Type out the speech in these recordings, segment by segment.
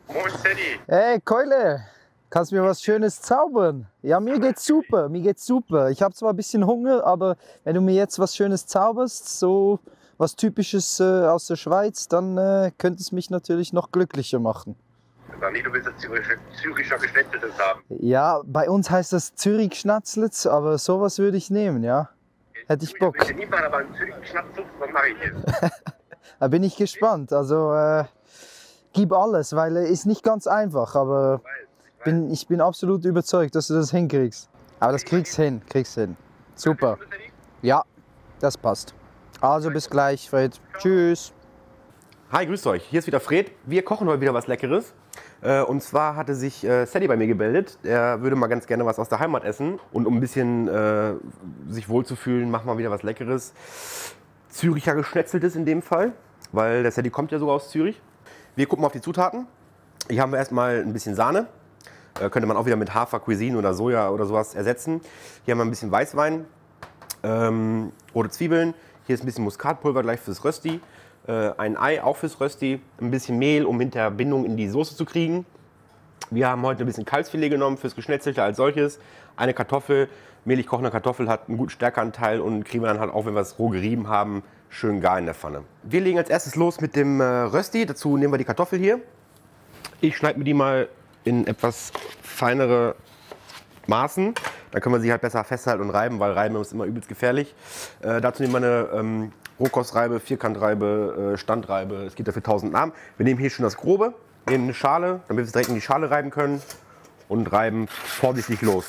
Moin Teddy. Hey Keule, kannst du mir was Schönes zaubern? Ja, mir geht's super, mir geht's super. Ich habe zwar ein bisschen Hunger, aber wenn du mir jetzt was Schönes zauberst, so was Typisches aus der Schweiz, dann könnte es mich natürlich noch glücklicher machen. Sag nicht, du willst das Züricher Geschnetzeltes haben. Ja, bei uns heißt das Zürich-Schnatzlitz, aber sowas würde ich nehmen, ja. Hätte ich Bock. Ich will nie machen, aber einen Zürich Schnatzlitz, was mache ich jetzt? Da bin ich gespannt. Also gib alles, weil ist nicht ganz einfach, aber ich bin absolut überzeugt, dass du das hinkriegst. Aber das kriegst hin. Super. Ja, das passt. Also bis gleich, Fred. Tschüss. Hi, grüßt euch. Hier ist wieder Fred. Wir kochen heute wieder was Leckeres. Und zwar hatte sich Sadie bei mir gemeldet. Er würde mal ganz gerne was aus der Heimat essen. Und um ein bisschen sich wohlzufühlen, machen wir wieder was Leckeres. Züricher Geschnetzeltes in dem Fall, weil der Sadie kommt ja sogar aus Zürich. Wir gucken mal auf die Zutaten. Hier haben wir erstmal ein bisschen Sahne. Könnte man auch wieder mit Hafer, Cuisine oder Soja oder sowas ersetzen. Hier haben wir ein bisschen Weißwein, rote Zwiebeln. Hier ist ein bisschen Muskatpulver gleich fürs Rösti. Ein Ei auch fürs Rösti. Ein bisschen Mehl, um hinterher Bindung in die Soße zu kriegen. Wir haben heute ein bisschen Kalbsfilet genommen fürs Geschnetzelte als solches. Eine Kartoffel, mehlig kochende Kartoffel hat einen guten Stärkeanteil und kriegen wir dann halt auch, wenn wir es roh gerieben haben, schön gar in der Pfanne. Wir legen als erstes los mit dem Rösti. Dazu nehmen wir die Kartoffel hier. Ich schneide mir die mal in etwas feinere Maßen. Dann können wir sie halt besser festhalten und reiben, weil Reiben ist immer übelst gefährlich. Dazu nehmen wir eine Rohkostreibe, Vierkantreibe, Standreibe. Es gibt dafür 1000 Namen. Wir nehmen hier schon das Grobe, nehmen eine Schale, damit wir es direkt in die Schale reiben können und reiben vorsichtig los.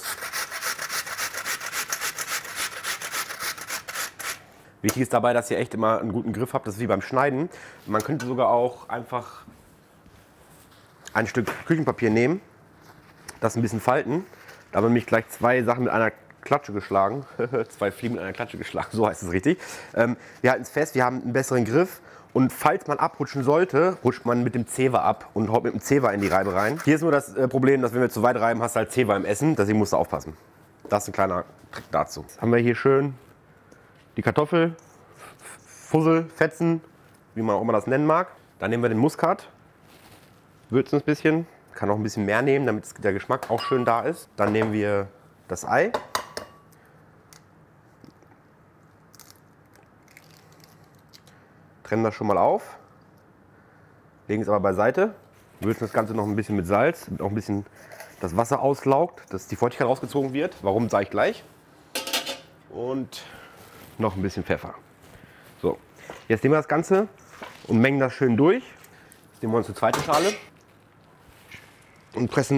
Wichtig ist dabei, dass ihr echt immer einen guten Griff habt. Das ist wie beim Schneiden. Man könnte sogar auch einfach ein Stück Küchenpapier nehmen, das ein bisschen falten. Da haben wir nämlich gleich zwei Sachen mit einer Klatsche geschlagen. Zwei Fliegen mit einer Klatsche geschlagen, so heißt es richtig. Wir halten es fest, wir haben einen besseren Griff. Und falls man abrutschen sollte, rutscht man mit dem Zewa ab und haut mit dem Zewa in die Reibe rein. Hier ist nur das Problem, dass wenn wir zu weit reiben, hast du halt Zewa im Essen. Deswegen musst du aufpassen. Das ist ein kleiner Trick dazu. Jetzt haben wir hier schön die Kartoffel, Fussel, Fetzen, wie man auch immer das nennen mag. Dann nehmen wir den Muskat, würzen ein bisschen. Kann auch ein bisschen mehr nehmen, damit der Geschmack auch schön da ist. Dann nehmen wir das Ei. Trennen das schon mal auf. Legen es aber beiseite. Würzen das Ganze noch ein bisschen mit Salz, damit auch ein bisschen das Wasser auslaugt, dass die Feuchtigkeit rausgezogen wird. Warum, sage ich gleich. Und noch ein bisschen Pfeffer. So, jetzt nehmen wir das Ganze und mengen das schön durch. Jetzt nehmen wir uns eine zweite Schale und pressen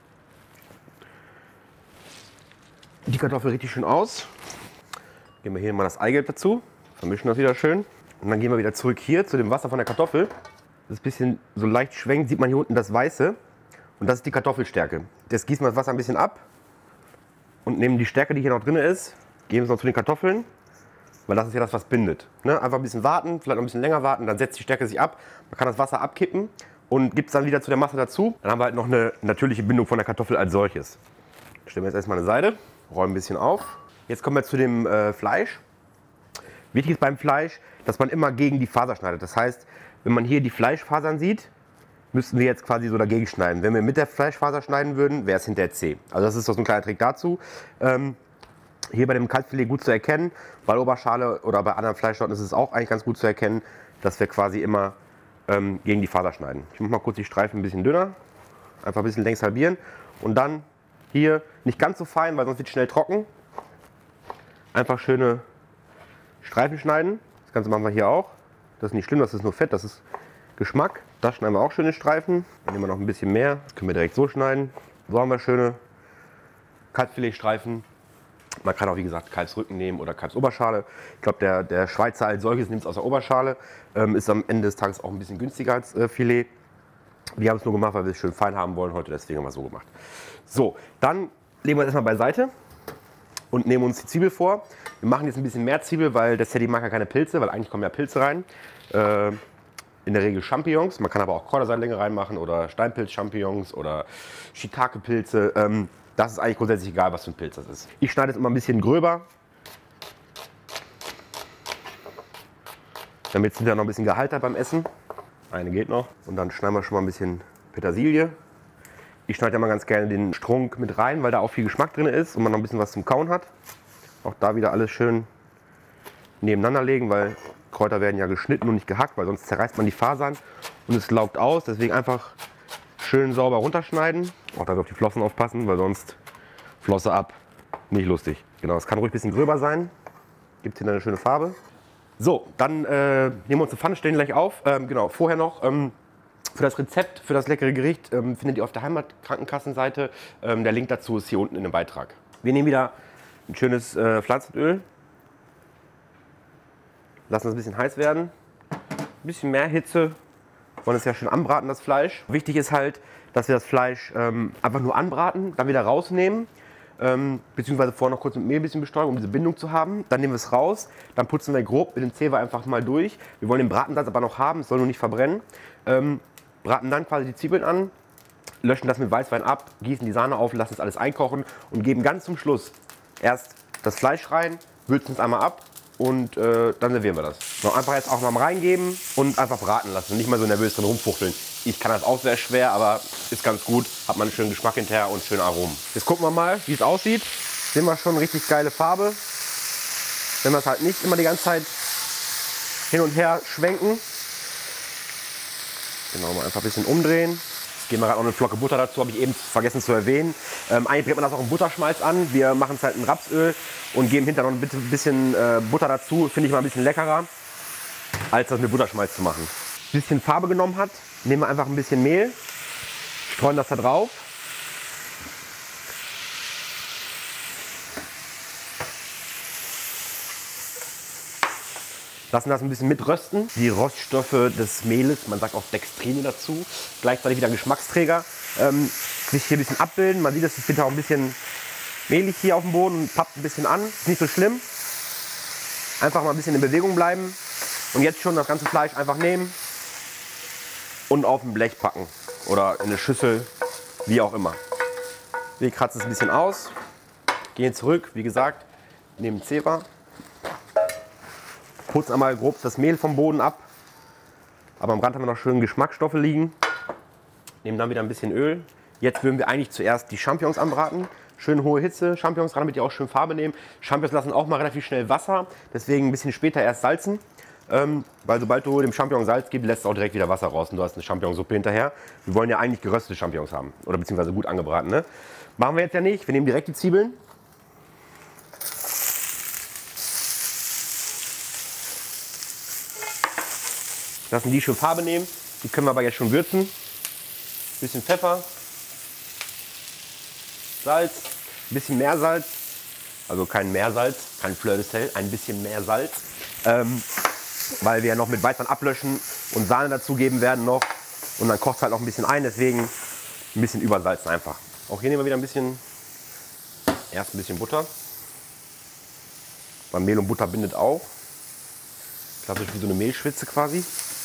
die Kartoffel richtig schön aus. Geben wir hier mal das Eigelb dazu, vermischen das wieder schön. Und dann gehen wir wieder zurück hier zu dem Wasser von der Kartoffel. Das ein bisschen so leicht schwenkt, sieht man hier unten das Weiße. Und das ist die Kartoffelstärke. Jetzt gießen wir das Wasser ein bisschen ab und nehmen die Stärke, die hier noch drin ist, geben es noch zu den Kartoffeln. Weil das ist ja das, was bindet. Ne? Einfach ein bisschen warten, vielleicht noch ein bisschen länger warten, dann setzt die Stärke sich ab. Man kann das Wasser abkippen und gibt es dann wieder zu der Masse dazu. Dann haben wir halt noch eine natürliche Bindung von der Kartoffel als solches. Stellen wir jetzt erstmal eine Seite, räumen ein bisschen auf. Jetzt kommen wir zu dem Fleisch. Wichtig ist beim Fleisch, dass man immer gegen die Faser schneidet. Das heißt, wenn man hier die Fleischfasern sieht, müssten wir jetzt quasi so dagegen schneiden. Wenn wir mit der Fleischfaser schneiden würden, wäre es hinterher zäh. Also das ist so ein kleiner Trick dazu. Hier bei dem Kalbsfilet gut zu erkennen, bei Oberschale oder bei anderen Fleischsorten ist es auch eigentlich ganz gut zu erkennen, dass wir quasi immer gegen die Faser schneiden. Ich mache mal kurz die Streifen ein bisschen dünner, einfach ein bisschen längs halbieren und dann hier nicht ganz so fein, weil sonst wird es schnell trocken. Einfach schöne Streifen schneiden. Das Ganze machen wir hier auch. Das ist nicht schlimm, das ist nur Fett, das ist Geschmack. Das schneiden wir auch schöne Streifen. Dann nehmen wir noch ein bisschen mehr, das können wir direkt so schneiden. So haben wir schöne Kalbsfiletstreifen. Man kann auch, wie gesagt, Kalbsrücken nehmen oder Kalbsoberschale. Ich glaube, der Schweizer als solches nimmt es aus der Oberschale. Ist am Ende des Tages auch ein bisschen günstiger als Filet. Wir haben es nur gemacht, weil wir es schön fein haben wollen heute, deswegen haben wir es so gemacht. So, dann legen wir es erstmal beiseite und nehmen uns die Zwiebel vor. Wir machen jetzt ein bisschen mehr Zwiebel, weil der Sadie mag ja keine Pilze, weil eigentlich kommen ja Pilze rein. In der Regel Champignons, man kann aber auch Korderseitlinge reinmachen oder Steinpilz-Champignons oder Shiitake-Pilze. Das ist eigentlich grundsätzlich egal, was für ein Pilz das ist. Ich schneide es immer ein bisschen gröber, damit es hinterher noch ein bisschen Gehalt hat beim Essen. Eine geht noch. Und dann schneiden wir schon mal ein bisschen Petersilie. Ich schneide ja mal ganz gerne den Strunk mit rein, weil da auch viel Geschmack drin ist und man noch ein bisschen was zum Kauen hat. Auch da wieder alles schön nebeneinander legen, weil Kräuter werden ja geschnitten und nicht gehackt, weil sonst zerreißt man die Fasern und es laugt aus. Deswegen einfach schön sauber runterschneiden. Auch da auf die Flossen aufpassen, weil sonst Flosse ab. Nicht lustig. Genau, es kann ruhig ein bisschen gröber sein. Gibt hier eine schöne Farbe. So, dann nehmen wir uns eine Pfanne, stellen gleich auf. Genau, vorher noch für das Rezept, für das leckere Gericht findet ihr auf der Heimatkrankenkassenseite. Der Link dazu ist hier unten in dem Beitrag. Wir nehmen wieder ein schönes Pflanzenöl. Lassen es ein bisschen heiß werden. Ein bisschen mehr Hitze. Wollen es ja schön anbraten, das Fleisch. Wichtig ist halt, dass wir das Fleisch einfach nur anbraten, dann wieder rausnehmen. Beziehungsweise vorher noch kurz mit Mehl ein bisschen bestäuben, um diese Bindung zu haben. Dann nehmen wir es raus, dann putzen wir grob mit dem Zewa einfach mal durch. Wir wollen den Bratensalz aber noch haben, es soll nur nicht verbrennen. Braten dann quasi die Zwiebeln an, löschen das mit Weißwein ab, gießen die Sahne auf, lassen es alles einkochen und geben ganz zum Schluss erst das Fleisch rein, würzen es einmal ab und dann servieren wir das. So, einfach jetzt auch mal reingeben und einfach braten lassen, nicht mal so nervös drin rumfuchteln. Ich kann das auch sehr schwer, aber ist ganz gut, hat man einen schönen Geschmack hinterher und schöne Aromen. Jetzt gucken wir mal, wie es aussieht. Sehen wir schon richtig geile Farbe. Wenn wir es halt nicht immer die ganze Zeit hin und her schwenken. Genau, mal einfach ein bisschen umdrehen. Jetzt geben wir gerade noch eine Flocke Butter dazu, habe ich eben vergessen zu erwähnen. Eigentlich dreht man das auch im Butterschmalz an. Wir machen es halt in Rapsöl und geben hinterher noch ein bisschen Butter dazu. Finde ich mal ein bisschen leckerer, als das mit Butterschmalz zu machen. Ein bisschen Farbe genommen hat, nehmen wir einfach ein bisschen Mehl, streuen das da drauf. Lassen das ein bisschen mitrösten. Die Roststoffe des Mehles, man sagt auch Dextrine dazu, gleichzeitig wieder Geschmacksträger, sich hier ein bisschen abbilden. Man sieht, es wird auch ein bisschen mehlig hier auf dem Boden und pappt ein bisschen an. Ist nicht so schlimm. Einfach mal ein bisschen in Bewegung bleiben. Und jetzt schon das ganze Fleisch einfach nehmen und auf ein Blech packen oder in eine Schüssel, wie auch immer. Wir kratzen es ein bisschen aus, gehen zurück, wie gesagt, nehmen Zewa. Putzen einmal grob das Mehl vom Boden ab. Aber am Rand haben wir noch schön Geschmacksstoffe liegen. Nehmen dann wieder ein bisschen Öl. Jetzt würden wir eigentlich zuerst die Champignons anbraten. Schön hohe Hitze, Champignons ran, damit die auch schön Farbe nehmen. Champignons lassen auch mal relativ schnell Wasser. Deswegen ein bisschen später erst salzen. Weil sobald du dem Champignon Salz gibst, lässt es auch direkt wieder Wasser raus und du hast eine Champignonsuppe hinterher. Wir wollen ja eigentlich geröstete Champignons haben. Oder beziehungsweise gut angebraten. Ne? Machen wir jetzt ja nicht. Wir nehmen direkt die Zwiebeln. Lassen die schon Farbe nehmen. Die können wir aber jetzt schon würzen. Bisschen Pfeffer, Salz, ein bisschen mehr Salz. Also kein Meersalz, kein Fleur de Sel, ein bisschen mehr Salz. Weil wir ja noch mit Weißwein ablöschen und Sahne dazugeben werden noch. Und dann kocht es halt noch ein bisschen ein, deswegen ein bisschen übersalzen einfach. Auch hier nehmen wir wieder erst ein bisschen Butter. Weil Mehl und Butter bindet auch. Klassisch wie so eine Mehlschwitze quasi.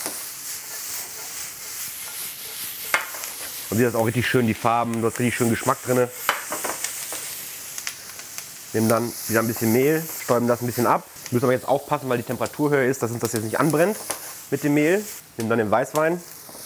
Man sieht das auch richtig schön, die Farben, du hast richtig schön Geschmack drin. Nehmen dann wieder ein bisschen Mehl, stäuben das ein bisschen ab. Müssen aber jetzt aufpassen, weil die Temperatur höher ist, dass uns das jetzt nicht anbrennt mit dem Mehl. Nehmen dann den Weißwein.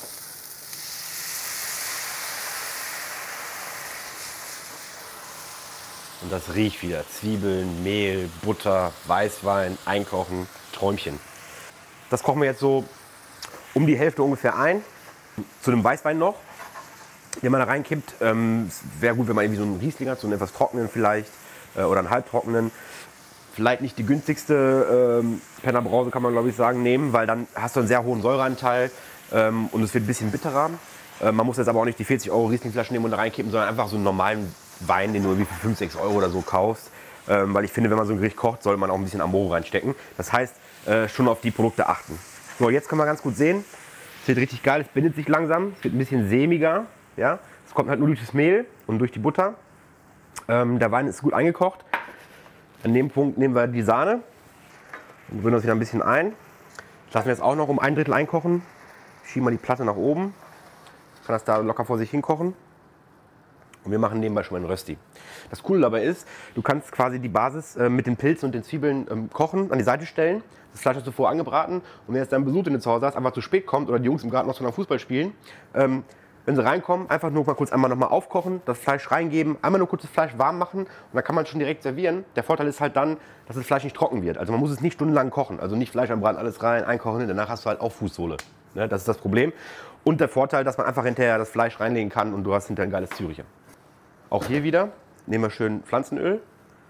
Und das riecht wieder. Zwiebeln, Mehl, Butter, Weißwein, einkochen, Träumchen. Das kochen wir jetzt so um die Hälfte ungefähr ein. Zu dem Weißwein noch, den man da reinkippt. Wäre gut, wenn man irgendwie so einen Riesling hat, so einen etwas trockenen vielleicht oder einen halbtrockenen. Vielleicht nicht die günstigste Penner Brause, kann man glaube ich sagen, nehmen, weil dann hast du einen sehr hohen Säureanteil und es wird ein bisschen bitterer. Man muss jetzt aber auch nicht die 40 € Rieslingflaschen nehmen und da reinkippen, sondern einfach so einen normalen Wein, den du irgendwie für 5, 6 € oder so kaufst. Weil ich finde, wenn man so ein Gericht kocht, soll man auch ein bisschen Amore reinstecken. Das heißt, schon auf die Produkte achten. So, jetzt können wir ganz gut sehen, es wird richtig geil, es bindet sich langsam, es wird ein bisschen sämiger. Ja? Es kommt halt nur durch das Mehl und durch die Butter. Der Wein ist gut eingekocht. An dem Punkt nehmen wir die Sahne und rühren das wieder ein bisschen ein. Das lassen wir jetzt auch noch um 1/3 einkochen. Schieben wir die Platte nach oben. Kann das da locker vor sich hinkochen. Und wir machen nebenbei schon mal einen Rösti. Das Coole dabei ist, du kannst quasi die Basis mit den Pilzen und den Zwiebeln kochen, an die Seite stellen. Das Fleisch hast du vorher angebraten. Und wenn jetzt dein Besuch, den du zu Hause hast, einfach zu spät kommt oder die Jungs im Garten noch zu einem Fußball spielen, wenn wenn sie reinkommen, einfach nur mal kurz einmal nochmal aufkochen, das Fleisch reingeben, einmal nur kurz das Fleisch warm machen und dann kann man schon direkt servieren. Der Vorteil ist halt dann, dass das Fleisch nicht trocken wird. Also man muss es nicht stundenlang kochen. Also nicht Fleisch am Braten, alles rein, einkochen, danach hast du halt auch Fußsohle. Ne, das ist das Problem. Und der Vorteil, dass man einfach hinterher das Fleisch reinlegen kann und du hast hinterher ein geiles Züricher. Auch hier wieder nehmen wir schön Pflanzenöl.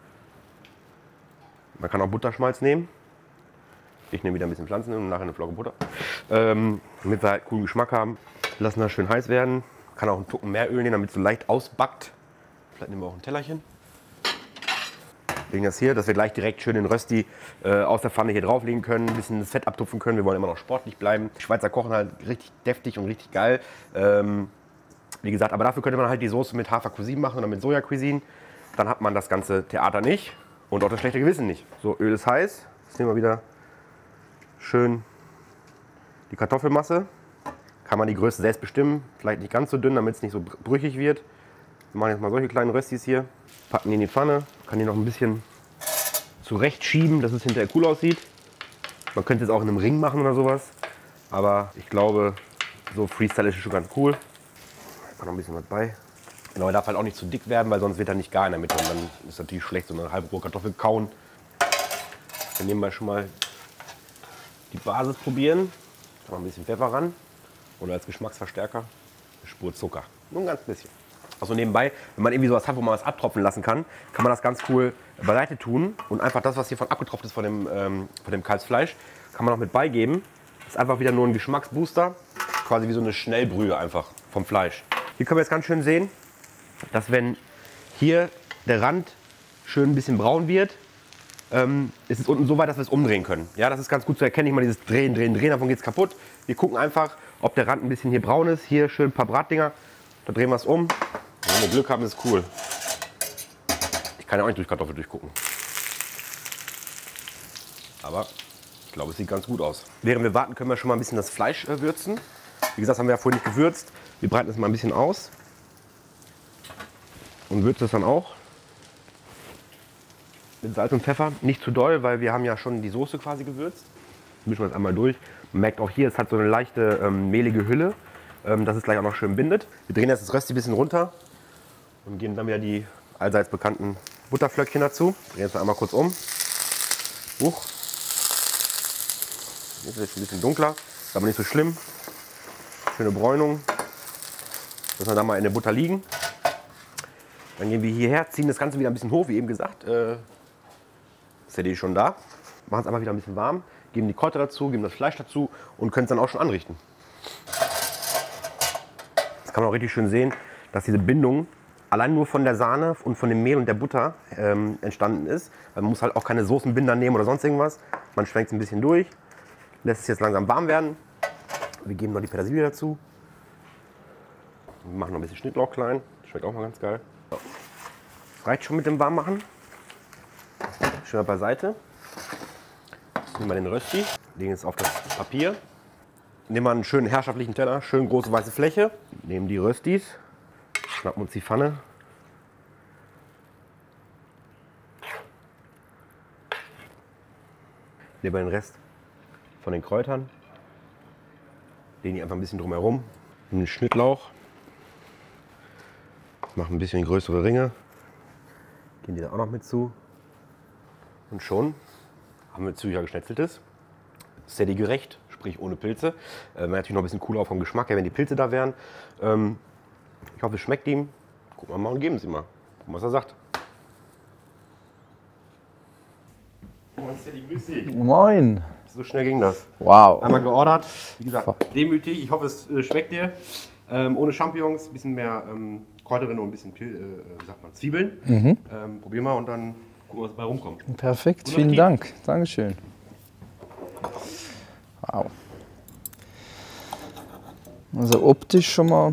Man kann auch Butterschmalz nehmen. Ich nehme wieder ein bisschen Pflanzenöl und nachher eine Flocke Butter. Damit wir halt coolen Geschmack haben. Lassen das schön heiß werden. Kann auch einen Tucken mehr Öl nehmen, damit es so leicht ausbackt. Vielleicht nehmen wir auch ein Tellerchen. Legen das hier, dass wir gleich direkt schön den Rösti aus der Pfanne hier drauflegen können. Ein bisschen das Fett abtupfen können. Wir wollen immer noch sportlich bleiben. Die Schweizer kochen halt richtig deftig und richtig geil. Wie gesagt, aber dafür könnte man halt die Soße mit Hafer Cuisine machen oder mit Soja Cuisine. Dann hat man das ganze Theater nicht und auch das schlechte Gewissen nicht. So, Öl ist heiß. Jetzt nehmen wir wieder schön die Kartoffelmasse. Kann man die Größe selbst bestimmen. Vielleicht nicht ganz so dünn, damit es nicht so brüchig wird. Wir machen jetzt mal solche kleinen Röstis hier. Packen die in die Pfanne. Kann die noch ein bisschen zurechtschieben, dass es hinterher cool aussieht. Man könnte es auch in einem Ring machen oder sowas. Aber ich glaube, so Freestyle ist schon ganz cool. Da noch ein bisschen was bei. Genau, er darf halt auch nicht zu dick werden, weil sonst wird er nicht gar in der Mitte. Und dann ist es natürlich schlecht, so eine halbe rohe Kartoffel kauen. Dann nehmen wir schon mal die Basis probieren. Noch ein bisschen Pfeffer ran. Oder als Geschmacksverstärker eine Spur Zucker. Nur ein ganz bisschen. Also nebenbei, wenn man irgendwie sowas hat, wo man was abtropfen lassen kann, kann man das ganz cool beiseite tun. Und einfach das, was hier von abgetropft ist von dem Kalbsfleisch, kann man noch mit beigeben. Das ist einfach wieder nur ein Geschmacksbooster. Quasi wie so eine Schnellbrühe einfach vom Fleisch. Hier können wir jetzt ganz schön sehen, dass wenn hier der Rand schön ein bisschen braun wird, ist es unten so weit, dass wir es umdrehen können. Ja, das ist ganz gut zu erkennen. Nicht mal dieses Drehen, Drehen, Drehen, davon geht es kaputt. Wir gucken einfach, ob der Rand ein bisschen hier braun ist. Hier schön ein paar Bratdinger. Da drehen wir es um. Wenn wir Glück haben, ist es cool. Ich kann ja auch nicht durch Kartoffel durchgucken. Aber ich glaube, es sieht ganz gut aus. Während wir warten, können wir schon mal ein bisschen das Fleisch würzen. Wie gesagt, haben wir ja vorhin nicht gewürzt. Wir breiten es mal ein bisschen aus. Und würzen es dann auch. Mit Salz und Pfeffer. Nicht zu doll, weil wir haben ja schon die Soße quasi gewürzt. Mischen wir es einmal durch. Man merkt auch hier, es hat so eine leichte mehlige Hülle, dass es gleich auch noch schön bindet. Wir drehen jetzt das Rösti ein bisschen runter und geben dann wieder die allseits bekannten Butterflöckchen dazu. Drehen es einmal kurz um. Huch. Jetzt ist es ein bisschen dunkler, ist aber nicht so schlimm. Schöne Bräunung. Lassen wir da mal in der Butter liegen. Dann gehen wir hierher, ziehen das Ganze wieder ein bisschen hoch, wie eben gesagt. Ist ja die schon da. Machen es einfach wieder ein bisschen warm, geben die Kräuter dazu, geben das Fleisch dazu und können es dann auch schon anrichten. Das kann man auch richtig schön sehen, dass diese Bindung allein nur von der Sahne und von dem Mehl und der Butter entstanden ist. Man muss halt auch keine Soßenbinder nehmen oder sonst irgendwas. Man schwenkt es ein bisschen durch, lässt es jetzt langsam warm werden. Wir geben noch die Petersilie dazu. Wir machen noch ein bisschen Schnittlauch klein, schmeckt auch mal ganz geil. So. Reicht schon mit dem Warmmachen. Schön beiseite. Jetzt nehmen wir den Rösti, legen es auf das Papier. Nehmen wir einen schönen herrschaftlichen Teller, schön große weiße Fläche. Nehmen die Röstis, schnappen uns die Pfanne. Nehmen wir den Rest von den Kräutern. Legen die einfach ein bisschen drumherum. Nehmen den Schnittlauch. Machen ein bisschen größere Ringe. Gehen die da auch noch mit zu. Und schon haben wir Züricher Geschnetzeltes. Steady gerecht, sprich ohne Pilze. Wäre natürlich noch ein bisschen cooler vom Geschmack her, wenn die Pilze da wären. Ich hoffe, es schmeckt ihm. Gucken wir mal und geben Sie mal. Gucken, was er sagt. Moin Steady, grüß Sie. Moin. So schnell ging das. Wow. Einmal geordert. Wie gesagt, demütig. Ich hoffe, es schmeckt dir. Ohne Champignons, ein bisschen mehr Kräuter drin und ein bisschen wie sagt man, Zwiebeln. Probier mal und dann gucken, was dabei rumkommt. Perfekt, vielen Dank. Dankeschön. Wow. Also optisch schon mal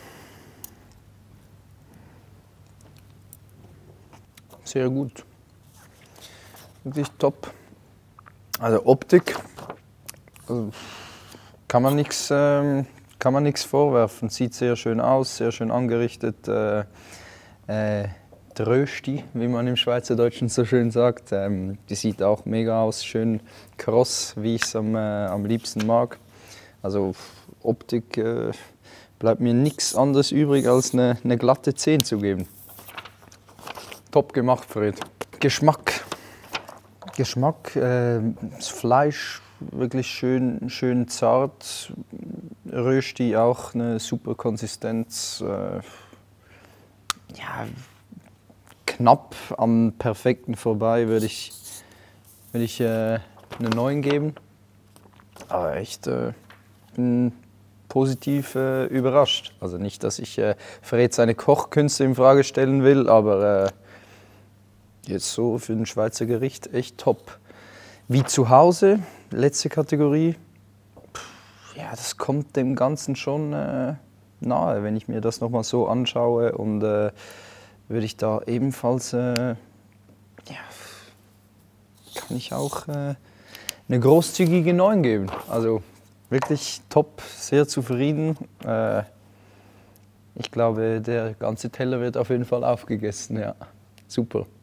sehr gut. Wirklich top. Also Optik, also kann man nichts vorwerfen. Sieht sehr schön aus, sehr schön angerichtet. Rösti, wie man im Schweizerdeutschen so schön sagt. Die sieht auch mega aus, schön kross, wie ich es am liebsten mag. Also Optik bleibt mir nichts anderes übrig, als eine glatte 10 zu geben. Top gemacht, Fred. Geschmack. Das Fleisch wirklich schön zart. Rösti auch eine super Konsistenz. Ja, knapp am perfekten vorbei würde ich eine 9 geben. Aber echt bin positiv überrascht. Also nicht, dass ich Fred seine Kochkünste in Frage stellen will, aber jetzt so für ein Schweizer Gericht echt top. Wie zu Hause, letzte Kategorie. Ja, das kommt dem Ganzen schon nahe, wenn ich mir das nochmal so anschaue. Und würde ich da ebenfalls, kann ich auch eine großzügige 9 geben. Also wirklich top, sehr zufrieden. Ich glaube, der ganze Teller wird auf jeden Fall aufgegessen. Ja. Super.